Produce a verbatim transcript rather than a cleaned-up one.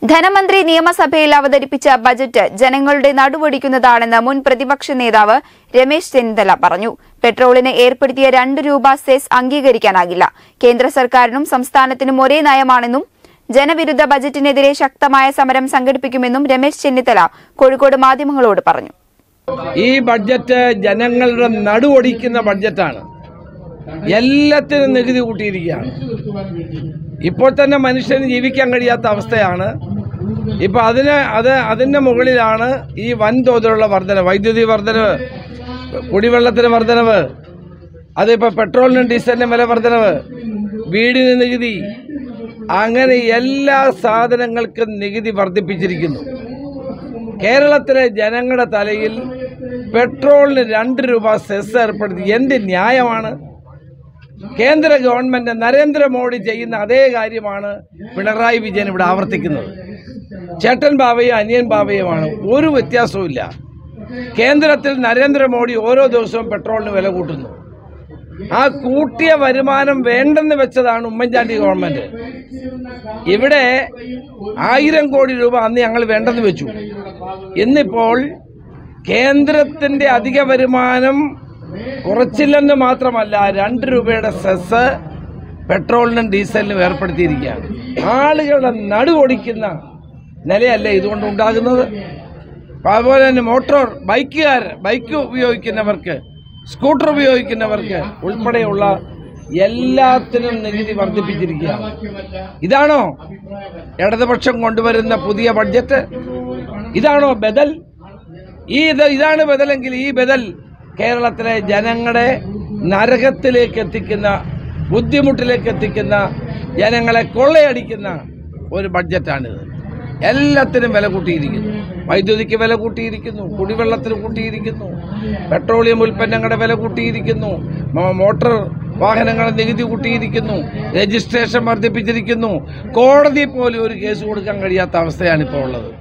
ധനമന്ത്രി യമസഭയിൽ അവതരിപ്പിച്ച ബജറ്റ് ജനങ്ങളുടെ നടുവൊടിക്കുന്നതാണെന്ന് മുൻ പ്രതിപക്ഷ നേതാവ് രമേശ് ചെന്നിത്തല പറഞ്ഞു. പെട്രോളിന് ഏർപ്പെടുത്തിയ രണ്ട് രൂപ സെസ് അംഗീകരിക്കാനാകില്ല. കേന്ദ്ര സർക്കാരിനും സംസ്ഥാനത്തിനും ഒരേ നയമാണെന്നും ജനവിരുദ്ധ ബജറ്റിനെതിരെ ശക്തമായ സമരം സംഘടിപ്പിക്കുമെന്നും രമേശ് ചെന്നിത്തല കോഴിക്കോട് മാധ്യമങ്ങളോട് പറഞ്ഞു. ഈ ബഡ്ജറ്റ് ജനങ്ങളുടെ നടുവൊടിക്കുന്ന ബഡ്ജറ്റാണ്. എല്ലാത്തിനും നികുതി കൂട്ടിയിരിക്കുകയാണ്. ഇപ്പോൾ തന്നെ മനുഷ്യന് ജീവിക്കാൻ കഴിയാത്ത അവസ്ഥയാണ്. ഇപ്പോൾ അതിന് അത് അതിൻ്റെ മുകളിലാണ് ഈ വൻതോതിലുള്ള വർധനവ്, വൈദ്യുതി വർധനവ്, കുടിവെള്ളത്തിന് വർധനവ്, അതിപ്പോൾ പെട്രോളിനും ഡീസലിനും വില വർധനവ്, വീടിന് നികുതി, അങ്ങനെ എല്ലാ സാധനങ്ങൾക്കും നികുതി വർദ്ധിപ്പിച്ചിരിക്കുന്നു. കേരളത്തിലെ ജനങ്ങളുടെ തലയിൽ പെട്രോളിന് രണ്ട് രൂപ സെസ് ഏർപ്പെടുത്തി എന്ത് ന്യായമാണ്? കേന്ദ്ര ഗവൺമെന്റ് നരേന്ദ്രമോദി ചെയ്യുന്ന അതേ കാര്യമാണ് പിണറായി വിജയൻ ഇവിടെ ആവർത്തിക്കുന്നത്. ചേട്ടൻ ബാബയും അനിയൻ ബാബയുമാണ്, ഒരു വ്യത്യാസവും. കേന്ദ്രത്തിൽ നരേന്ദ്രമോദി ഓരോ ദിവസവും പെട്രോളിന് വില കൂട്ടുന്നു. ആ കൂട്ടിയ വരുമാനം വേണ്ടെന്ന് വെച്ചതാണ് ഉമ്മൻചാണ്ടി ഗവൺമെന്റ്. ഇവിടെ ആയിരം കോടി രൂപ അന്ന് ഞങ്ങൾ വേണ്ടെന്ന് വെച്ചു. ഇന്നിപ്പോൾ കേന്ദ്രത്തിന്റെ അധിക വരുമാനം കുറച്ചില്ലെന്ന് മാത്രമല്ല, രണ്ട് രൂപയുടെ സെസ് പെട്രോളിനും ഡീസലിനും ഏർപ്പെടുത്തിയിരിക്കുകയാണ്. ആളുകളുടെ നടുവൊടിക്കുന്ന നിലയല്ലേ ഇതുകൊണ്ട് ഉണ്ടാകുന്നത്? അതുപോലെ തന്നെ മോട്ടോർ ബൈക്കുകാർ ബൈക്ക് ഉപയോഗിക്കുന്നവർക്ക്, സ്കൂട്ടർ ഉപയോഗിക്കുന്നവർക്ക് ഉൾപ്പെടെയുള്ള എല്ലാത്തിനും നികുതി വർദ്ധിപ്പിച്ചിരിക്കുകയാണ്. ഇതാണോ ഇടതുപക്ഷം കൊണ്ടുവരുന്ന പുതിയ ബഡ്ജറ്റ്? ഇതാണോ ബദൽ? ഈ ഇതാണ് ബദലെങ്കിൽ ഈ ബദൽ കേരളത്തിലെ ജനങ്ങളെ നരകത്തിലേക്ക് എത്തിക്കുന്ന, ബുദ്ധിമുട്ടിലേക്ക് എത്തിക്കുന്ന, ജനങ്ങളെ കൊള്ളയടിക്കുന്ന ഒരു ബഡ്ജറ്റാണിത്. എല്ലാത്തിനും വില കൂട്ടിയിരിക്കുന്നു. വൈദ്യുതിക്ക് വില കൂട്ടിയിരിക്കുന്നു, കുടിവെള്ളത്തിന് കൂട്ടിയിരിക്കുന്നു, പെട്രോളിയം ഉൽപ്പന്നങ്ങളുടെ വില കൂട്ടിയിരിക്കുന്നു, മോട്ടോർ വാഹനങ്ങളുടെ നികുതി കൂട്ടിയിരിക്കുന്നു, രജിസ്ട്രേഷൻ വർദ്ധിപ്പിച്ചിരിക്കുന്നു. കോടതി പോലും ഒരു കേസ് കൊടുക്കാൻ കഴിയാത്ത അവസ്ഥയാണ് ഇപ്പോൾ ഉള്ളത്.